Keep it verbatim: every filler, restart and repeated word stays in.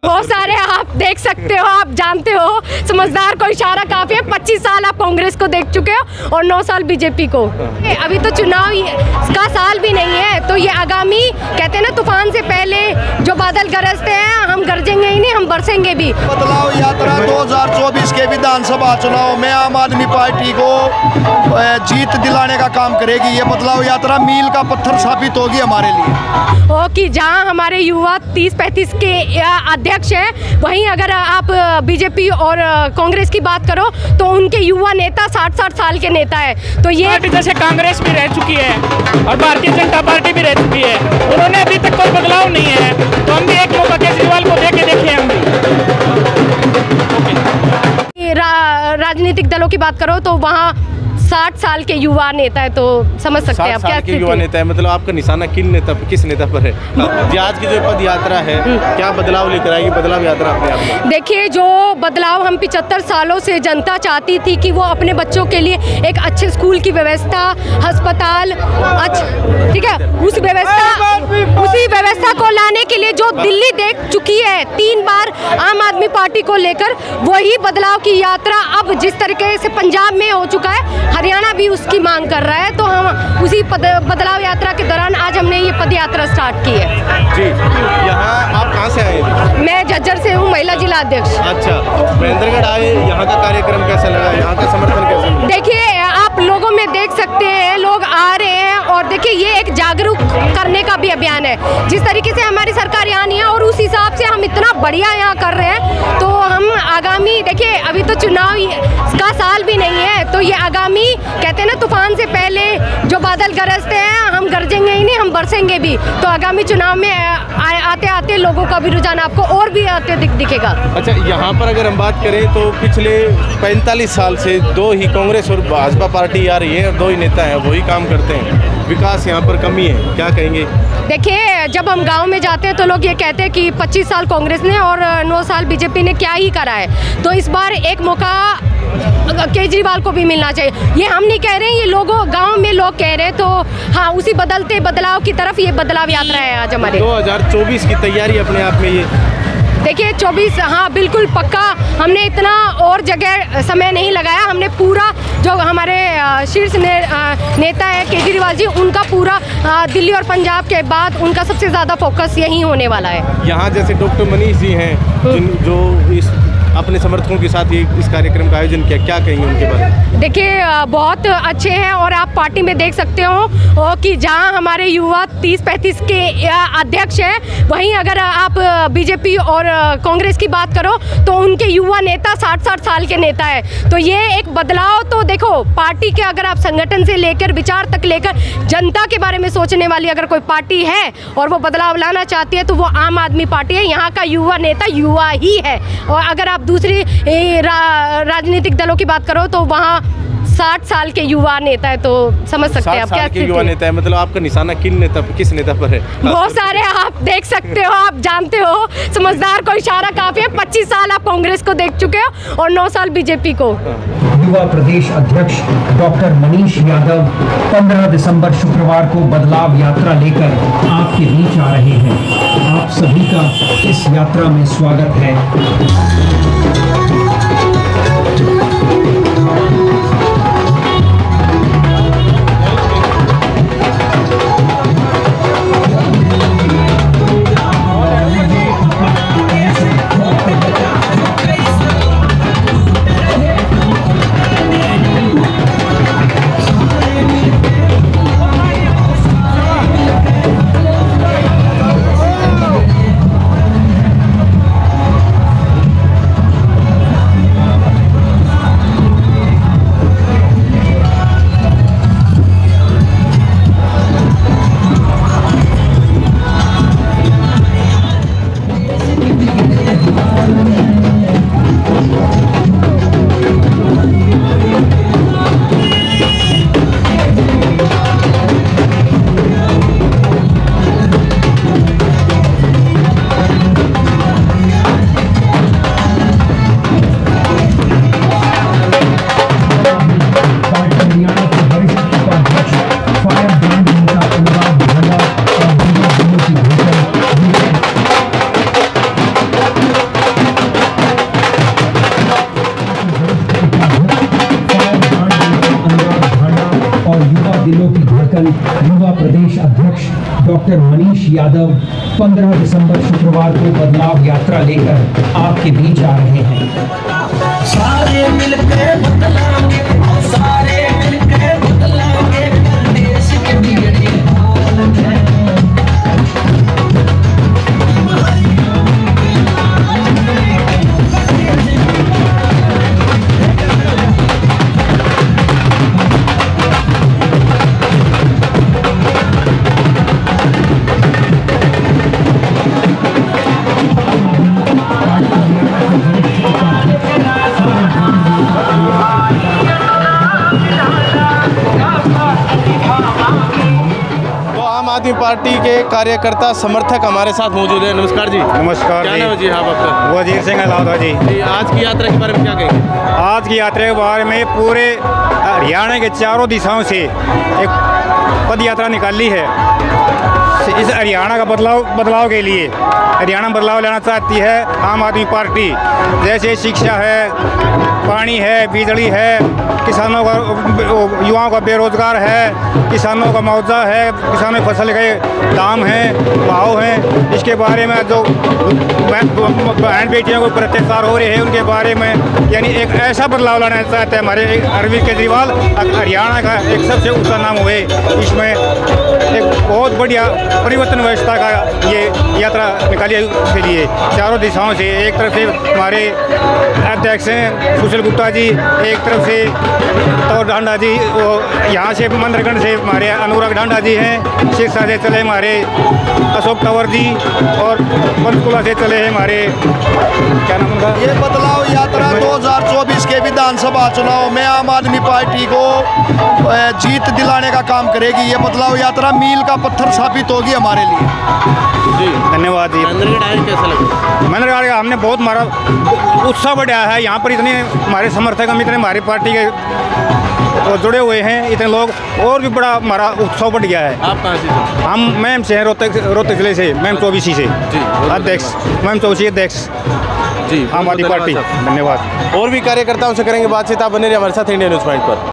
बहुत सारे आप देख सकते हो, आप जानते हो, समझदार को इशारा काफी है। पच्चीस साल आप कांग्रेस को देख चुके हो और नौ साल बीजेपी को। अभी तो चुनाव का साल भी नहीं है, तो ये आगामी कहते हैं ना, तूफान से पहले जो बादल गरजते हैं, हम गरजेंगे ही नहीं, हम बरसेंगे भी। बदलाव यात्रा दो हज़ार चौबीस के विधानसभा चुनाव में आम आदमी पार्टी को जीत दिलाने का काम करेगी। ये बदलाव यात्रा मील का पत्थर साबित होगी हमारे लिए। ओ कि जहां हमारे युवा तीस पैंतीस के अध्यक्ष हैं, वहीं अगर आप बीजेपी और कांग्रेस की बात करो तो उनके युवा नेता साठ साठ साल के नेता है। तो ये जैसे कांग्रेस भी रह चुकी है और भारतीय जनता पार्टी भी रह चुकी है, उन्होंने अभी तक कोई बदलाव नहीं है, तो हम भी एक मौका केजरीवाल को देके देखे। हम भी रा, राजनीतिक दलों की बात करो तो वहाँ साठ साल के युवा नेता है, तो समझ सकते हैं आप क्या के युवा नेता है। मतलब आपका निशाना किन नेता किस नेता पर है? जी आज की जो पद यात्रा है क्या बदलाव लेकर आएगी? बदलाव यात्रा अपने आप में देखिए, जो बदलाव हम पिछहत्तर सालों से जनता चाहती थी कि वो अपने बच्चों के लिए एक अच्छे स्कूल की व्यवस्था, अस्पताल, अच्छा ठीक है, उस व्यवस्था उसी व्यवस्था को लाने के लिए जो दिल्ली देख चुकी है तीन बार आम आदमी पार्टी को लेकर, वही बदलाव की यात्रा अब जिस तरीके से पंजाब में हो चुका है, हरियाणा भी उसकी मांग कर रहा है। तो हम उसी पद, बदलाव यात्रा के दौरान आज हमने ये पद यात्रा स्टार्ट की है। जी, यहाँ आप कहाँ से आए? मैं झज्जर से हूँ, महिला जिला अध्यक्ष। अच्छा, महेंद्रगढ़ आए, यहाँ का कार्यक्रम कैसा लगा? यहाँ का समर्थन कैसा लगा? देखिए, आप लोगों में देख सकते हैं, लोग आ रहे हैं और देखिए ये एक जागरूक करने का भी अभियान है। जिस तरीके से हमारी सरकार यहाँ नहीं है और उस हिसाब से हम इतना बढ़िया यहाँ कर रहे हैं, तो हम आगामी देखिए, अभी तो चुनाव का साल भी नहीं है, तो ये आगामी कहते हैं ना, तूफान से पहले जो बादल गरजते हैं, हम गरजेंगे ही नहीं, हम बरसेंगे भी। तो आगामी चुनाव में आ, आते आते लोगों का भी रुझान आपको और भी आते दिख दिखेगा। अच्छा, यहाँ पर अगर हम बात करें तो पिछले पैंतालीस साल से दो ही कांग्रेस और भाजपा पार्टी आ रही है और दो ही नेता हैं, वही काम करते हैं। विकास यहाँ पर कमी है, क्या कहेंगे? देखिए, जब हम गांव में जाते हैं तो लोग ये कहते हैं कि पच्चीस साल कांग्रेस ने और नौ साल बीजेपी ने क्या ही करा है। तो इस बार एक मौका केजरीवाल को भी मिलना चाहिए। ये हम नहीं कह रहे हैं, ये लोगों गांव में लोग कह रहे हैं। तो हाँ, उसी बदलते बदलाव की तरफ ये बदलाव यात्रा है आज हमारे। दो हज़ार चौबीस की तैयारी अपने आप में ये देखिए, चौबीस हाँ बिल्कुल पक्का। हमने इतना और जगह समय नहीं लगाया, हमने पूरा जो हमारे शीर्ष ने, नेता है केजरीवाल जी, उनका पूरा दिल्ली और पंजाब के बाद उनका सबसे ज़्यादा फोकस यही होने वाला है। यहाँ जैसे डॉक्टर मनीष जी हैं जो इस अपने समर्थकों के साथ ये इस कार्यक्रम का आयोजन किया, क्या कहेंगे उनके बारे में? देखिए, बहुत अच्छे हैं और आप पार्टी में देख सकते हो कि जहां हमारे युवा तीस पैंतीस के अध्यक्ष हैं, वहीं अगर आप बीजेपी और कांग्रेस की बात करो तो उनके युवा नेता साठ साठ साल के नेता है। तो ये एक बदलाव, तो देखो पार्टी के अगर आप संगठन से लेकर विचार तक लेकर जनता के बारे में सोचने वाली अगर कोई पार्टी है और वो बदलाव लाना चाहती है तो वो आम आदमी पार्टी है। यहाँ का युवा नेता युवा ही है। और अगर आप दूसरी रा, राजनीतिक दलों की बात करो तो वहाँ साठ साल के युवा नेता है, तो समझ सकते हैं आप क्या के युवा नेता है। मतलब आपका निशाना किन नेता किस नेता पर है? बहुत सारे आप देख सकते हो, आप जानते हो, समझदार को इशारा काफी है। पच्चीस साल आप कांग्रेस को देख चुके हो और नौ साल बीजेपी को। युवा प्रदेश अध्यक्ष डॉक्टर मनीष यादव पंद्रह दिसंबर शुक्रवार को बदलाव यात्रा लेकर आपके बीच आ रहे हैं। आप सभी का इस यात्रा में स्वागत है। डॉक्टर मनीष यादव पंद्रह दिसंबर शुक्रवार को बदलाव यात्रा लेकर आपके बीच आ रहे हैं। सारे मिलके बदलाएंगे, सारे मिलके बदलाएंगे, देश के बिगड़े हाल हैं। आदमी पार्टी के कार्यकर्ता समर्थक हमारे साथ मौजूद है। नमस्कार जी। नमस्कार क्या जी। नाम है जी आप आपका? वजीर सिंह अलाउद्दीन जी। जी, आज की यात्रा के बारे में क्या कहेंगे? आज की यात्रा के बारे में पूरे हरियाणा के चारों दिशाओं से एक पद यात्रा निकाली है। इस हरियाणा का बदलाव बदलाव के लिए हरियाणा बदलाव लाना चाहती है आम आदमी पार्टी। जैसे शिक्षा है, पानी है, बिजली है, किसानों का युवाओं का बेरोजगार है, किसानों का मुआवजा है, किसानों की फसल के दाम हैं, भाव हैं, इसके बारे में जो बहन बेटियों को अत्याचार हो रहे हैं उनके बारे में, यानी एक ऐसा बदलाव लाना चाहते हैं हमारे अरविंद केजरीवाल। हरियाणा का एक सबसे ऊंचा नाम हुए, इसमें एक बहुत बढ़िया परिवर्तन व्यवस्था का ये यात्रा निकाली है। उसके लिए चारों दिशाओं से, एक तरफ से हमारे अध्यक्ष हैं सुशील गुप्ता जी, एक तरफ से तो ढांडा जी, वो यहाँ से मंदरगढ़ से हमारे अनुराग ढांडा जी हैं, सिरसा से चले हमारे अशोक तंवर जी, और पंचकुला से चले हैं हमारे क्या नाम उनका। ये बदलाव यात्रा दो हज़ार चौबीस के विधानसभा चुनाव में आम आदमी पार्टी को जीत दिलाने का काम करेगी। ये बदलाव यात्रा मील का पत्थर साबित होगी हमारे लिए। जी धन्यवाद जी। मंदरगढ़ आए कैसा लगा? मंदरगढ़ का हमने बहुत हमारा उत्साह बढ़ाया है। यहाँ पर इतने हमारे समर्थक हम इतने हमारी पार्टी के और जुड़े हुए हैं इतने लोग, और भी बड़ा हमारा उत्सव बढ़ गया है। आप कहाँ से थे? हम मैम से हैं रोहतक रोहतक जिले से, मैम चौबीसी से जी, अध्यक्ष, मैम चौबीसी अध्यक्ष जी, आम आदमी बहुत पार्टी। धन्यवाद। धन्यवाद। और भी कार्यकर्ताओं से करेंगे बातचीत। आप बने रहिए हमारे साथ इंडिया न्यूज़ पॉइंट पर।